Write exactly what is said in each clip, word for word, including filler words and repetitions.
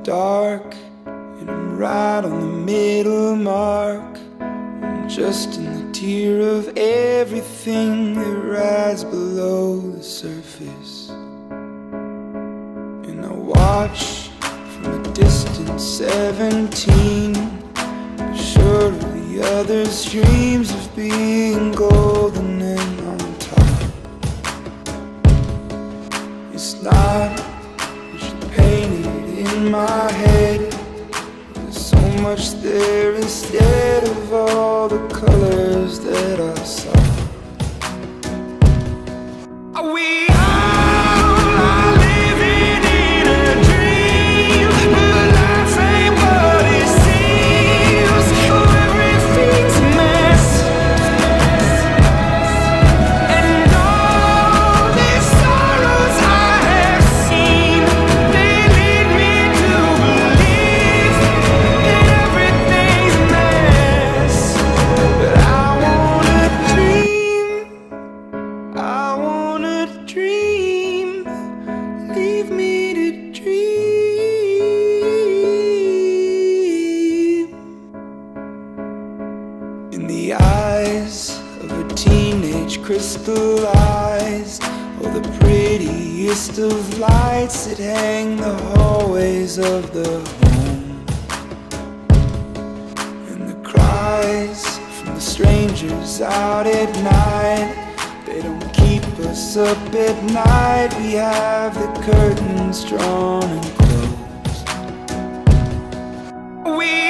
dark, and I'm right on the middle mark. I'm just in the tear of everything that rides below the surface. And I watch from a distant seventeen, sure of the others' dreams of being golden and on top. It's not what you painted in my head. There's so much there instead of all the colors that I saw. Are we in the eyes of a teenage crystallized, all the prettiest of lights that hang the hallways of the home. And the cries from the strangers out at night, they don't keep us up at night. We have the curtains drawn and closed. We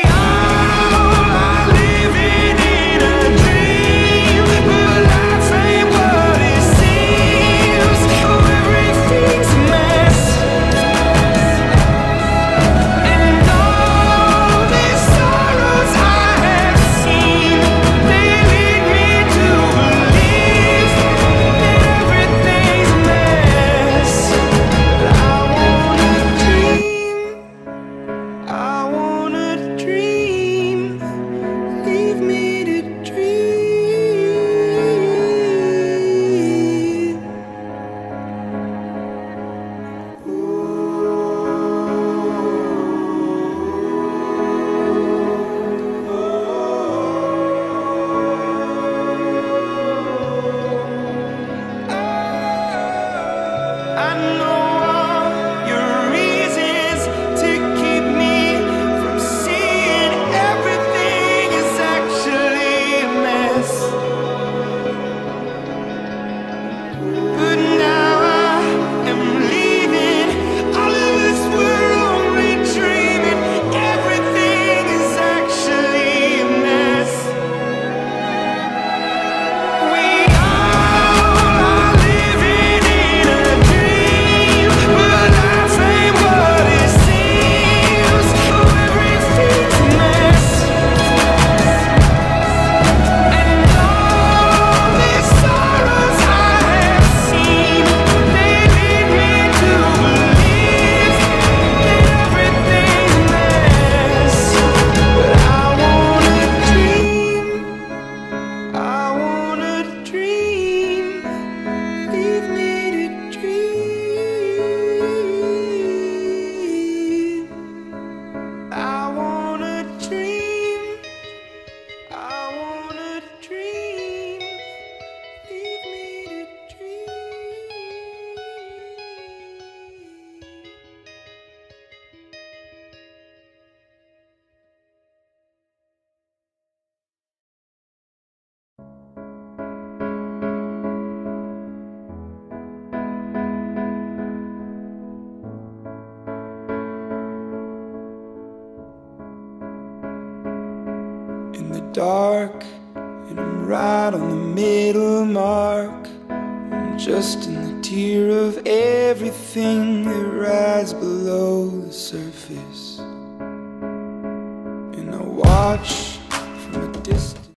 in the dark, and I'm right on the middle mark. I'm just in the tear of everything that rides below the surface. And I watch